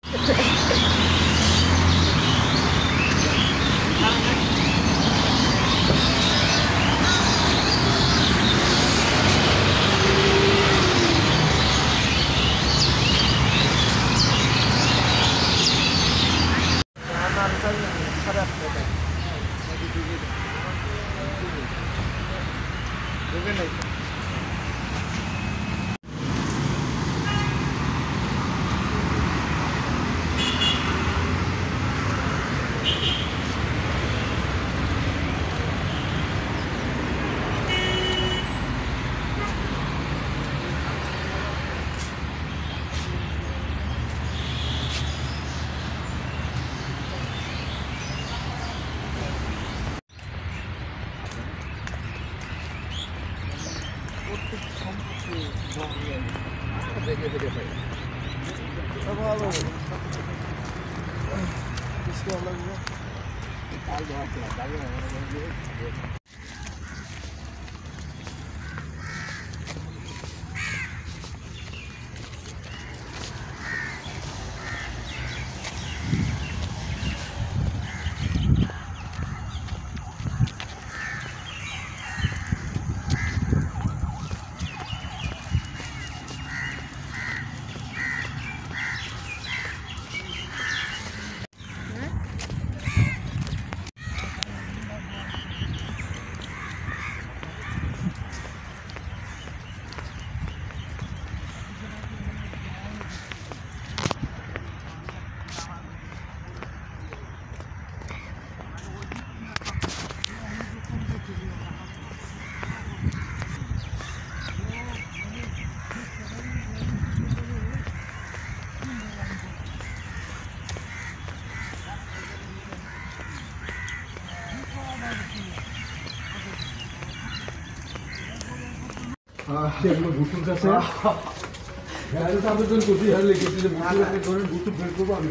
ভুটুর কাছে আবেদন করছি আর লিখেছি যে ভুটুর বের করবো আমি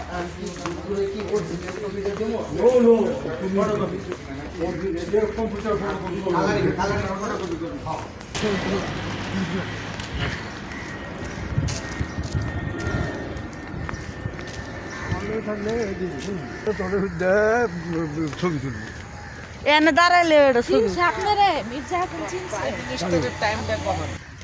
কম্পিউটার থাকলে ছবি তুলবো এনে দাঁড়াইলে টাইমটা কম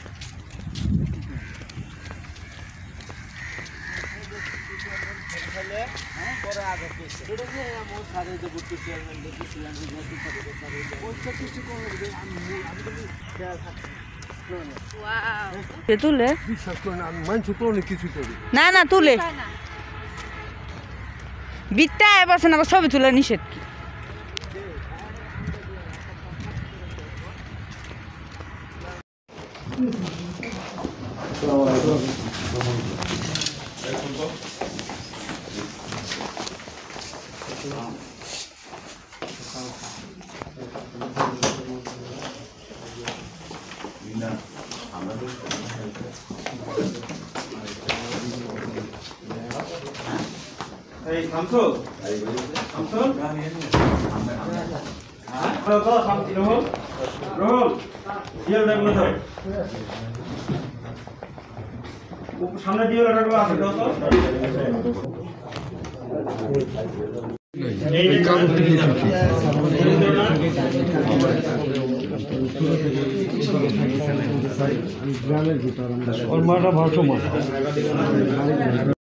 তুলে বিশ্বাস করে না আমি মানুষ তো অনেক কিছু করি না না তুলে বিত্তা বসে না ছবি তুলে নিষেধ কি Hey, Samsul. Samsul. Kau Samsul Rohul. Rohul. Dia udah mulai. সামনে দিয়ে ওটা আছে দাও তো এই গ্রামের ভিতর ওর মাটা ভাষা